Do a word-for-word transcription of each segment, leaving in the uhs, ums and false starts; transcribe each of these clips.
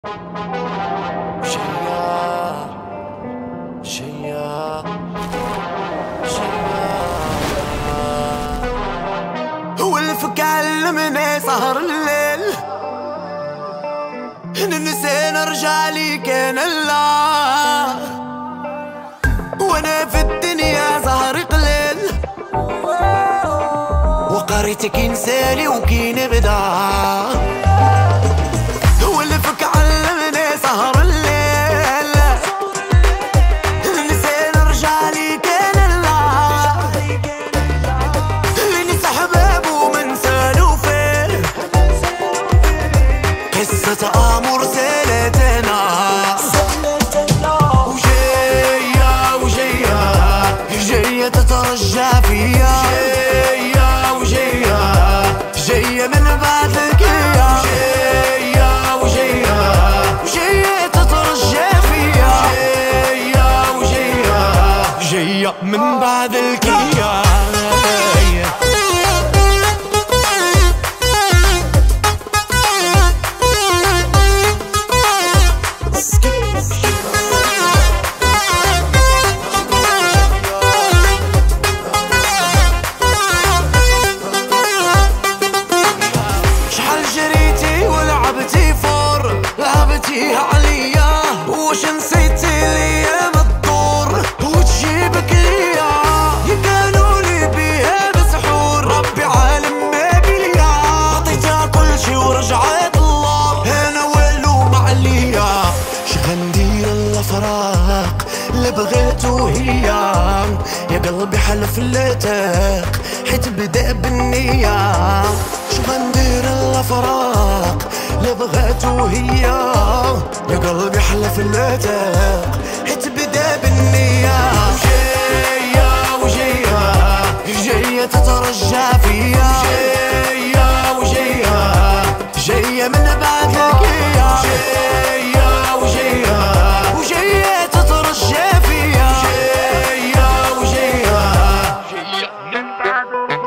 شيا شيا شيا هو الفك علمني سهر الليل، ننسى نرجع لي كان الله، وانا في الدنيا زهري قليل، وقريت كي نسالي وكي نبدا. هو الفك علمني سهر الليل، ننسى نرجع لي كان الله، اللي ننسى حبابه من سالو فيه، قصة امور سالتنا وجاية وجاية جاية تترجى فيا، جاية وجاية جاية من بعدك يا، جاية وجاية جاية تترجى فيا، جاية وجاية جاية من بعدك يا. لعبتي عليا وش نسيتي ليا مالدور وتجيبك ليا، يقالوا لي بيها مسحور، ربي عالم ما بيا، عطيتها كل شي ورجعت الله، انا والو ما عليا، شغندير الافراق اللي بغيتو هي، يا قلبي حلف لا تاق حيت بدا بالنية، شغندير الافراق اللي بغاتو هي، يا قلبي حلف لا تاق حيت بدا بالنية، جاية وجاية جاية تترجى فيا، جاية وجاية جاية من بعدك يا، جاية وجاية وجاية تترجى فيا، جاية وجاية جاية من بعدك.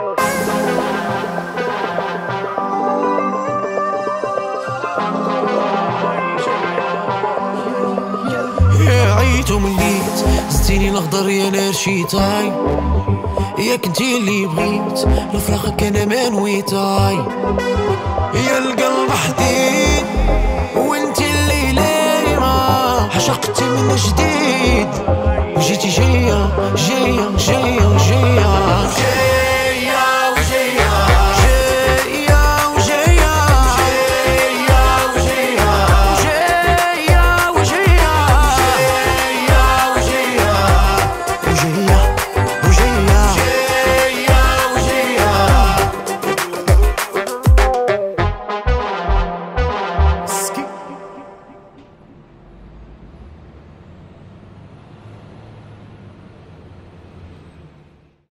يا عيت ومليت زدتيني نخضر يا نار شيتاي، يا كنتي اللي بغيت لفراقك انا ما نويتاي، يا القلب حديد وانتي اللي لايمة عشقتي من جديد، وجيتي جاية